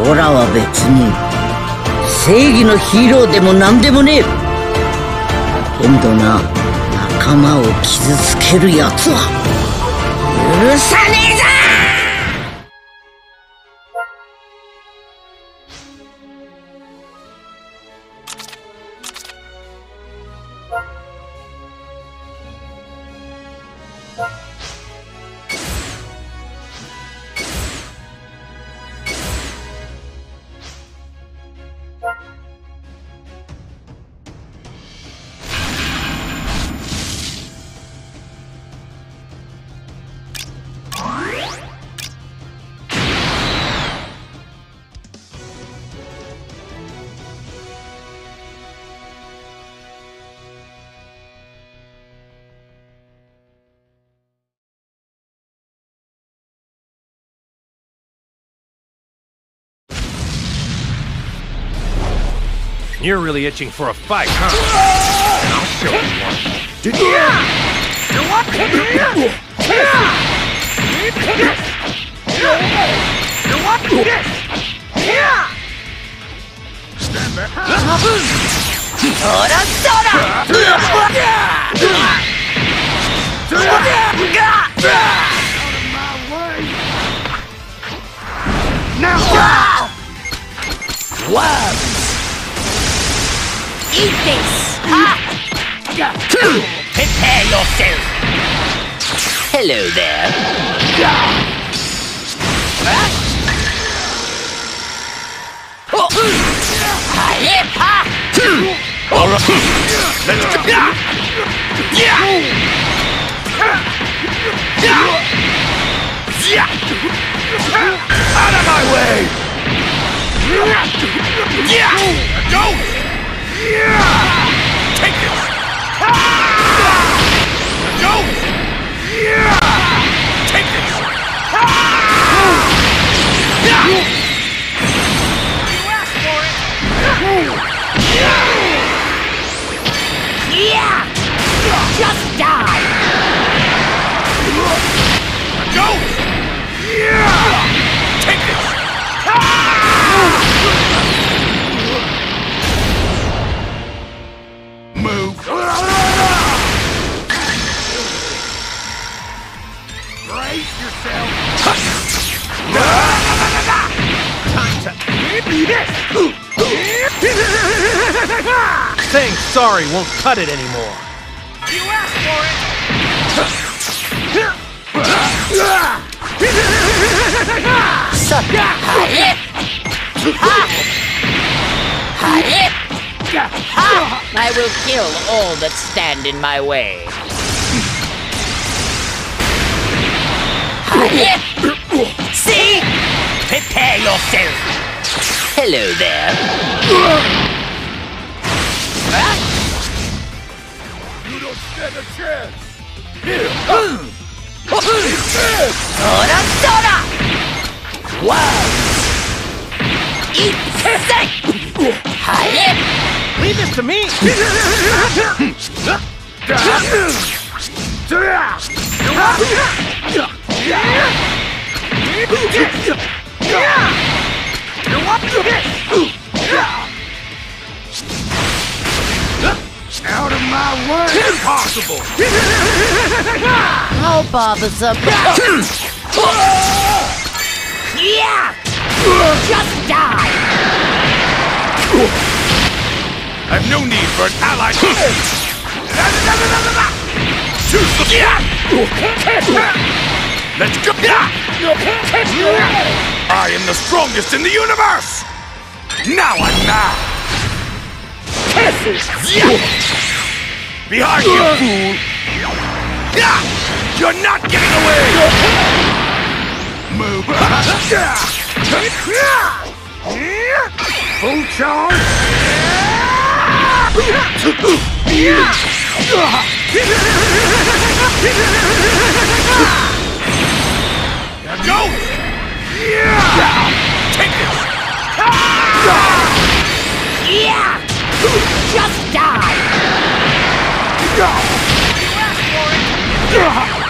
オラは別に正義のヒーローでもなんでもねえ。けんどな、仲間を傷つけるやつは許さねえぞ。 You're really itching for a fight, huh? I'll show you one. Stand back. Now! Wow! Eat this! Prepare yourself! Hello there! Out of my way! Go! Take this! Go! Take this! You asked for it! Just die! Go! Take this! Move! Brace yourself! Time to eat this! Saying sorry won't cut it anymore. You asked for it! I will kill all that stand in my way. See? Prepare yourself. Hello there. You don't stand a chance! Soda! Wow! Eat sick! Leave this to me! Out of my way! Impossible! How bothersome! Just die! I've no need for an ally. Let's go! I am the strongest in the universe! Now I'm mad! Behind you, fool! You're not getting away! Move! Full charge! Now go! Take this! Just die! You asked for it!